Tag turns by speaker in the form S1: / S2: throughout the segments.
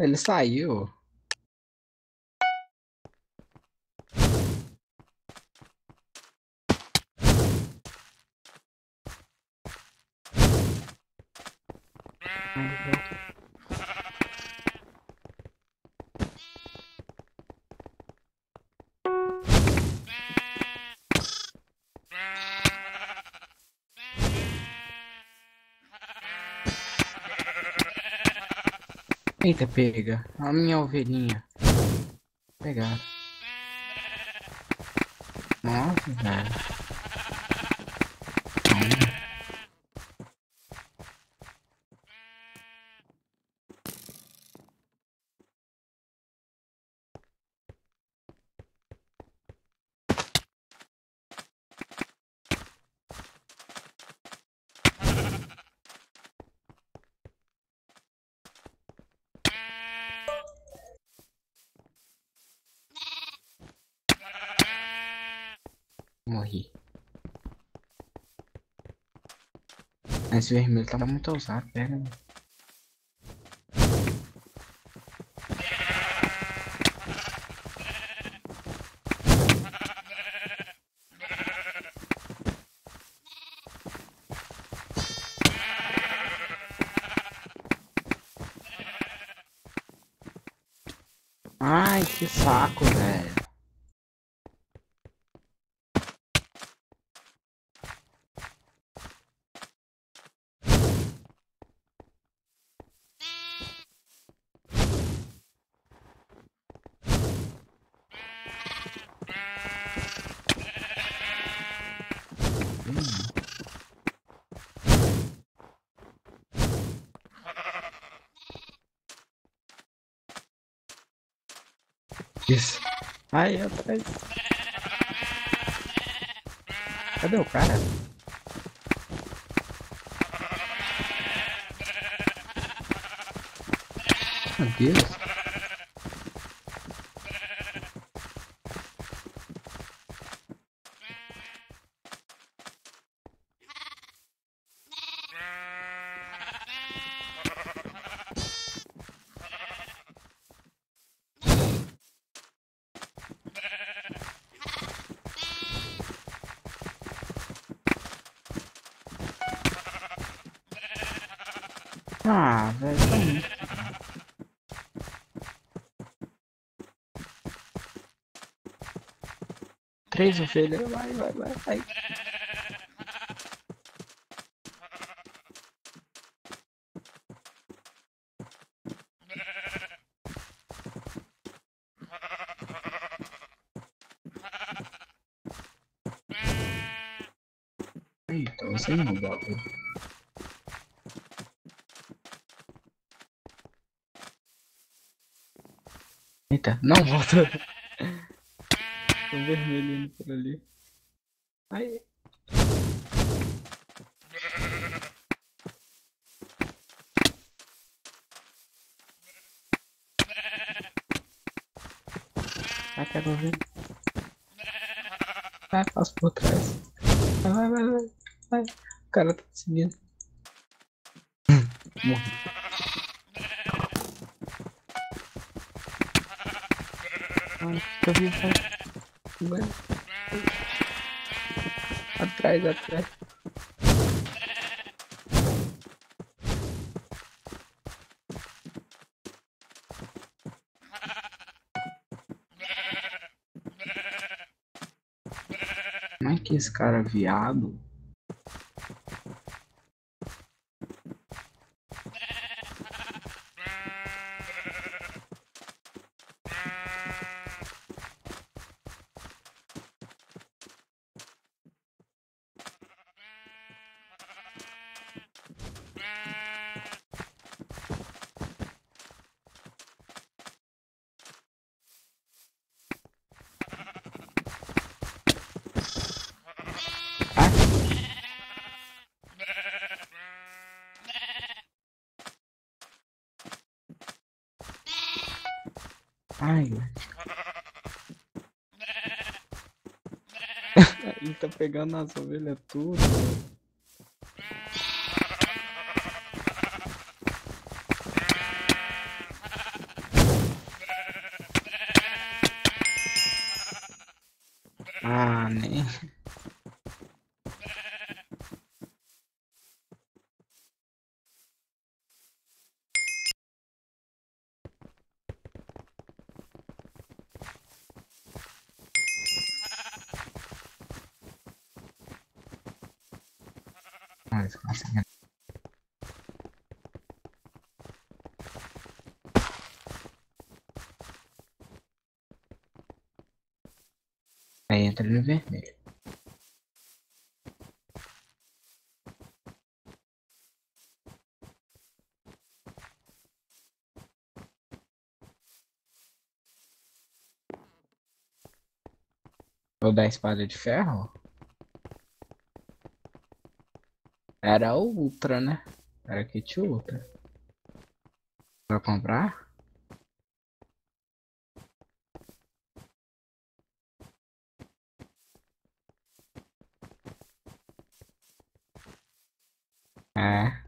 S1: Ele saiu. Eita, pega. A minha ovelhinha. Pegaram. Nossa, velho. Morri. Esse vermelho tá muito ousado, pega. Ai, que saco, velho. Isso. Ai, atrás. Cadê o cara? Meu Deus. Ah, velho, tá muito. Três ovelhas. Vai. Eita, você não volta. Eita, não volta. O vermelho indo por ali. Ai. Vai, pega o vermelho. Vai, passa por trás. Vai. O cara tá seguindo. Morri. Ai, fica vivo, vai. Atrás. Como é que esse cara é viado? Ai, ele tá pegando as ovelhas tudo. Ah, nem. Mas consegue. Aí entra no vermelho. O da espada de ferro? Era o Ultra, né? Era kit Ultra. Pra comprar? É.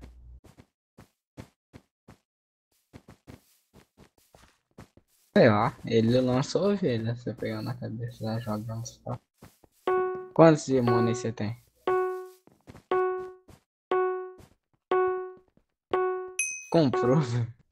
S1: Sei lá, ele lançou ovelha. Você pegou na cabeça da joga uns pau. Quantos demônios você tem? Comprou, velho.